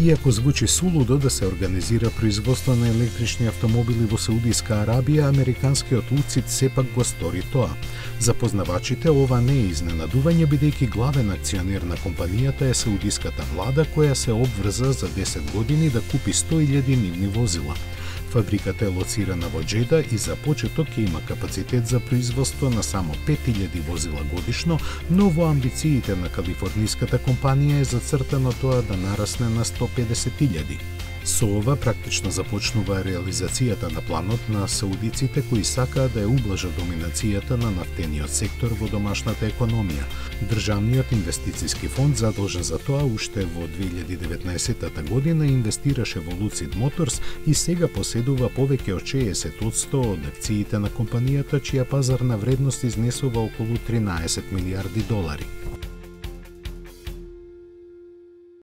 Иако звучи сулудо да се организира производство на електрични автомобили во Саудиска Арабија, американскиот УЦИТ сепак го стори тоа. За познавачите ова не е изненадување, бидејќи главен акционер на компанијата е саудиската влада, која се обврза за 10 години да купи 100.000 нивни возила. Фабриката е лоцирана во Џеда и за почеток ќе има капацитет за производство на само 5.000 возила годишно, но во амбициите на калифорниската компанија е зацртано тоа да нарасне на 150.000. Со ова практично започнува реализацијата на планот на саудиците кои сакаат да ја ублажат доминацијата на нафтениот сектор во домашната економија. Државниот инвестициски фонд задолжен за тоа уште во 2019 година инвестираше во Lucid Motors и сега поседува повеќе од 60% од акциите на компанијата, чија пазарна вредност изнесува околу 13 милиарди долари.